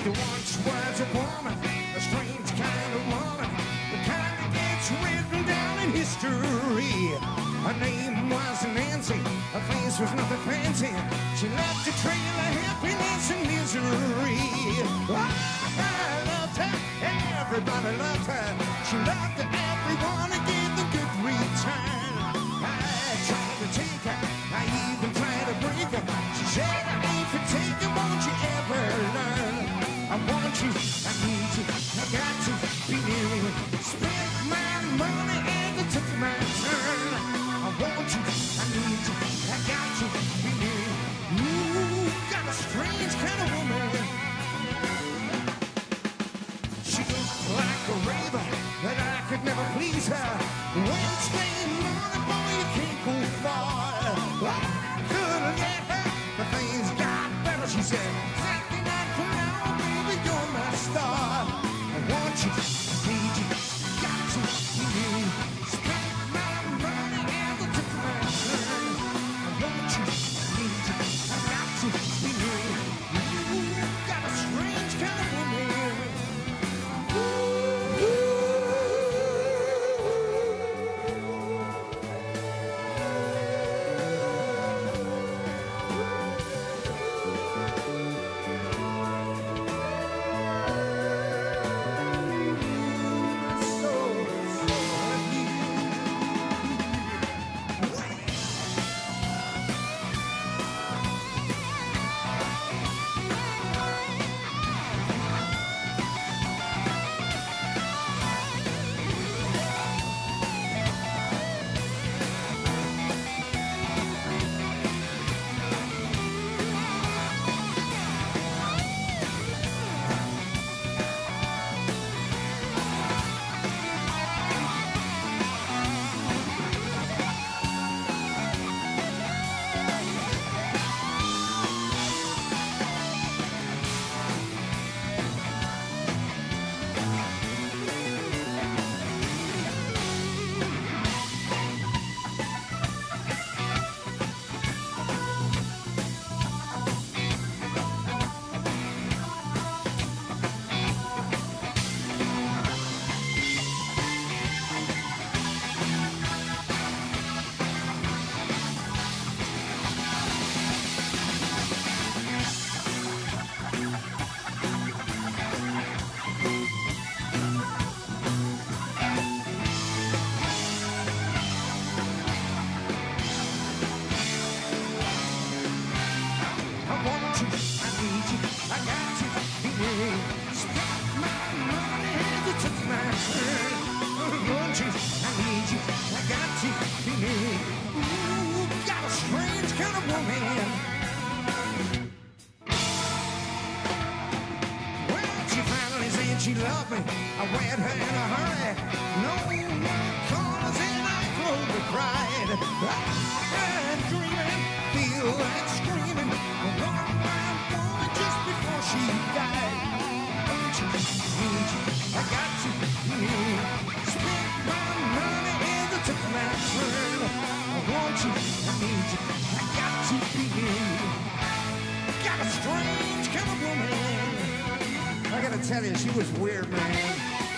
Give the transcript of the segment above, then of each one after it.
There once was a woman, a strange kind of woman, the kind that gets written down in history. Her name was Nancy, her face was nothing fancy. She left a trail of happiness and misery. Oh, I loved her, everybody loved her. She loved everyone and gave them good return. I tried to take her, I even tried to break her. She said, I ain't for taking, won't you ever learn? I want you, I need you, I got to be near you. Spent my money and it took my turn. I want you, I need you, I got to be near you. You got a strange kind of woman. She looked like a raven, but I could never please her. Wednesday morning, boy, you can't go far. I couldn't get her, but things got better, she said. Saturday night from now, baby, you're my star. I want you, I need you, got to be near you. Spent my money and it took my turn. I want you, I need you, I got to be near you. You got a strange kind of woman. She loved me, I wed her in a hurry. No more corners and I closed with pride. I'm dreaming, feel like screaming. I want my woman just before she died. I want you, I need you, I got to need. Spent my money and it took my turn. I want you, I need you, I got to be near. Got a strange kind of woman. I gotta tell you, she was weird, man.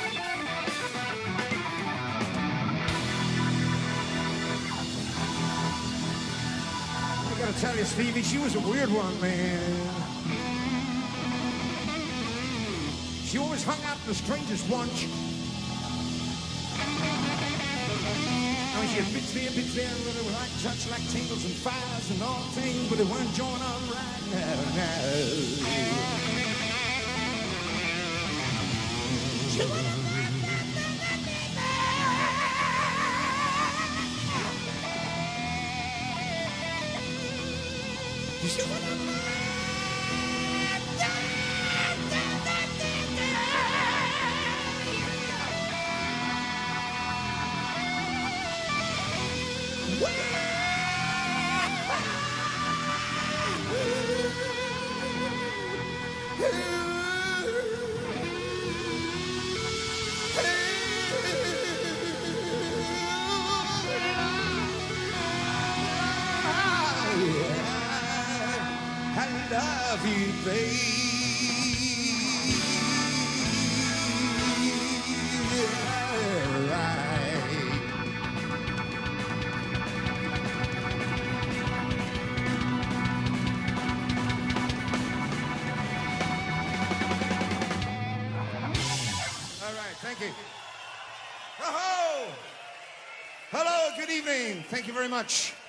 I gotta tell you, Stevie, she was a weird one, man. She always hung out in the strangest bunch. I mean, she had bits there, but it was like touch, like tingles and fires and all things, but it weren't joined on right now. I love you, babe. good evening. Thank you very much.